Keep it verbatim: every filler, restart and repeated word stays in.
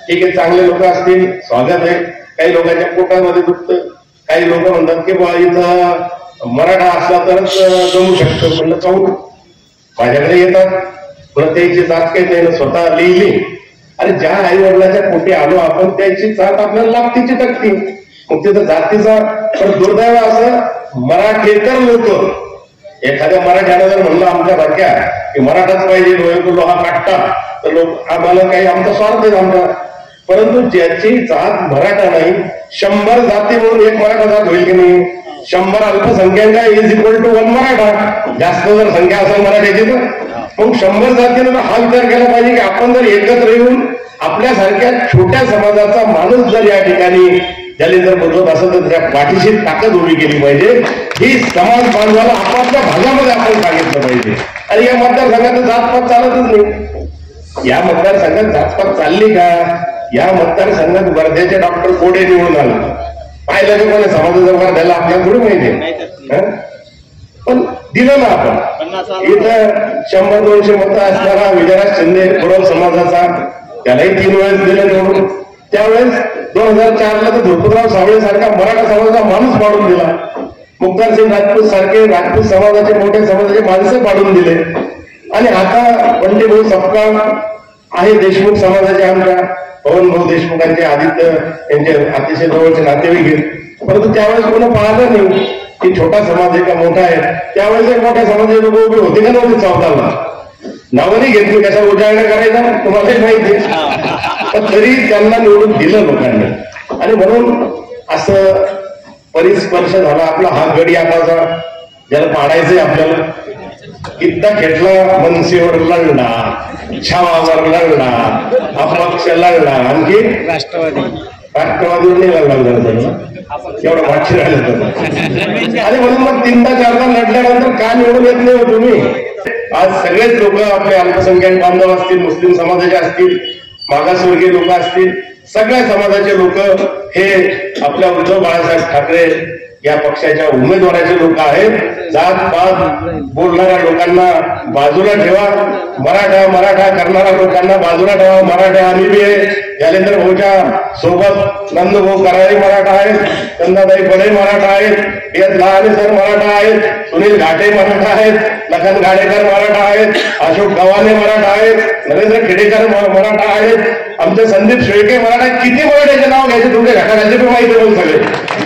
ठीक आहे, चांगले लोक असतील, स्वागत आहे. काही लोकांच्या पोटामध्ये दुखतं, काही लोक म्हणतात की बा इथं मराठा असला तरच जमू शकतो. म्हणलं काहून? माझ्याकडे येतात, प्रत्येकची जात काही त्यानं स्वतः लिहिली. अरे ज्या आई वडिलाच्या पोटी आलो आपण त्याची जात आपल्याला लागतीची टक्ती. मग तिथं जातीचा पण दुर्दैव असं मराठेतर लोक एखाद्या मराठ्यानं जर म्हणलं आमच्या सारख्या की मराठाच पाहिजे, डोळे लोहा काटता, तर लोक आम्हाला काही आमचा स्वार्थ आहे आमचा. परंतु ज्याची जात मराठा नाही, शंभर जाती म्हणून एक मराठा जात होईल की नाही? शंभर अल्पसंख्याका is equal to one Maratha. जास्त जर संख्या असेल मराठ्याची तर मग शंभर जातीनं हा विचार केला पाहिजे की आपण जर एकत्र येऊन आपल्यासारख्या छोट्या समाजाचा माणूस जर या ठिकाणी ज्याने जर बदलत असेल तर त्या पाठीशी ताकद उभी केली पाहिजे. ही समाज बांधवाला आपापल्या भागामध्ये आपण सांगितलं पाहिजे. आणि या मतदारसंघात जातपात चालतच नाही. या मतदारसंघात जातपात चालली का? या मतदारसंघात वर्ध्याचे डॉक्टर कोडे निवडून आले. पाहिलं की कोणी समाजाचा वर्ध्याला आपल्याला थोडी माहिती, पण दिलं ना आपण. इथं शंभर दोनशे मतं असणारा विजयराज शिंदे कुरव समाजाचा, त्यालाही तीन वेळेस दिलं निवडून. त्यावेळेस दोन हजार चारला तर धुरपतराव सावळे सारखा मराठा समाजाचा माणूस पाडून दिला. मुक्तार सिंग राजपूत सारखे राजपूत समाजाचे मोठ्या समाजाचे माणसं पाडून दिले. आणि आता बंटी भाऊ सपकाळ आहे देशमुख समाजाचे, आमच्या पवन भाऊ देशमुखांचे, आदित्य यांचे अतिशय जवळचे नातेवाईक. परंतु त्यावेळेस कोणी पाहलं नाही की छोटा समाज आहे का मोठा आहे. त्यावेळेस मोठ्या समाजाचे लोक उभे होते का नव्हते चौकाला? नावाने घेतली, कशा उजाळण्या करायचा तुम्हालाही माहिती, पण तरी त्यांना निवडून दिलं लोकांनी. आणि म्हणून असं परिस्पर्श झाला. आपला हा गडी आताचा ज्याला पाडायचंय आपल्याला, कित्ता खेटला मनसेवर लढला, छावावर लढला, अपक्ष लढला, आणखी राष्ट्रवादी राष्ट्रवादीवर नाही लढला एवढं वाटशी राहिलं तर. आणि म्हणून मग तीनदा चारदा लढल्यानंतर का निवडून येत नाही हो तुम्ही? आज सगळेच लोक आपले अल्पसंख्याक बांधव असतील, मुस्लिम समाजाचे असतील, मागासवर्गीय लोक असतील, सगळ्या समाजाचे लोक हे आपल्या उद्धव बाळासाहेब ठाकरे या पक्षाच्या उमेदवाराचे लोक आहेत. जात पात बोलणाऱ्या लोकांना बाजूला ठेवा, मराठा मराठा करणाऱ्या लोकांना बाजूला ठेवा. मराठा आम्ही बी आहे. जालेंद्र भाऊच्या सोबत नंदभाऊ करारी मराठा आहेत, चंदाताई बडे मराठा आहेत, यात लहाने सर मराठा आहेत, सुनील घाटे मराठा आहेत, लखन गाडेकर मराठा आहेत, अशोक गव्हाणे मराठा आहेत, नरेंद्र खेडेकर मराठा आहेत, आमचे संदीप शेळके मराठा. किती मराठ्याचे नाव घ्यायचे तुमच्या घाटाचे पण माहिती होईल सगळे.